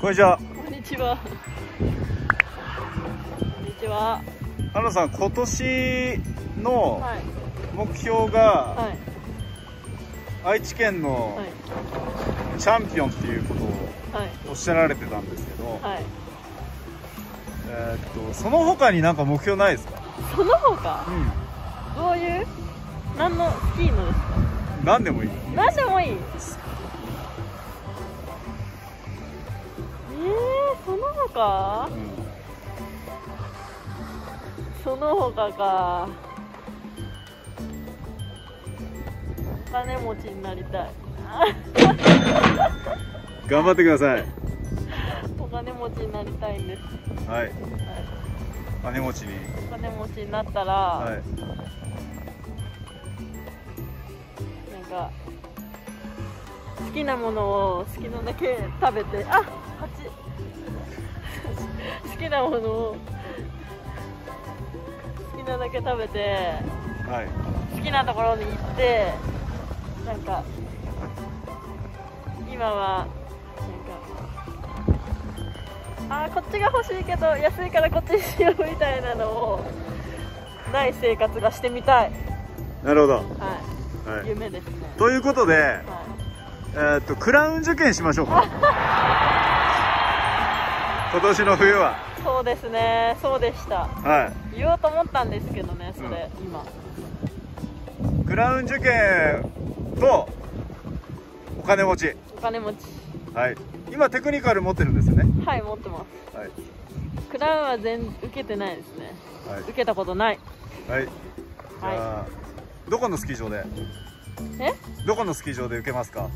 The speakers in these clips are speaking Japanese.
こんにちは。 こんにちは。こんにちは。 花野さん、今年のはい。 目標がはい。 愛知県のはい。 チャンピオンっていうことをはい。 おっしゃられてたんですけど、 はい。 その他になんか目標ないですか？ その他、 うどういう、何のスキーのですか？ ん。何でもいい。 何でもいい。その他、 うん。 その他か。お金持ちになりたい。 頑張ってください。 お金持ちになりたいんです。 はい。 はい。 金持ちに。 お金持ちになったら、 はい。 なんか好きなものを好きなだけ食べて、あ、好きなものを好きなだけ食べて、 はい。 好きなところに行って、なんか今はなんか、こっちが欲しいけど安いからこっちにしようみたいなのをない生活がしてみたい。 なるほど。 はい、 はい。 夢ですね。 ということで、 はクラウン受験しましょうか。今年の冬は。 い、そうですね、そうでした。 は言おうと思ったんですけどね、それ、今。 い。クラウン受験とお金持ち。 お金持ち。 はい。今テクニカル持ってるんですよね。 はい、持ってます。 はい。 クラウンは受けてないですね。 はい。 受けたことない。 はい。じゃあ、どこのスキー場で？ え？ どこのスキー場で受けますか？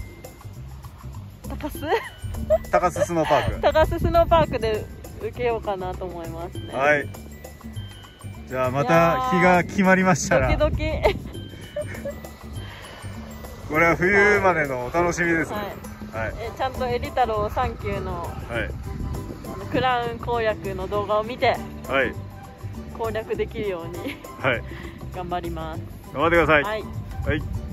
高須？ 高須スノーパーク。 高須スノーパークで受けようかなと思いますね。 はい。じゃあまた日が決まりましたら、 ドキドキ。 これは冬までのお楽しみですね。 はい。 はい。 ちゃんとエリ太郎サンキューのはい。 クラウン攻略の動画を見てはい。 攻略できるようにはい。 頑張ります。 頑張ってください。 はい。 はい。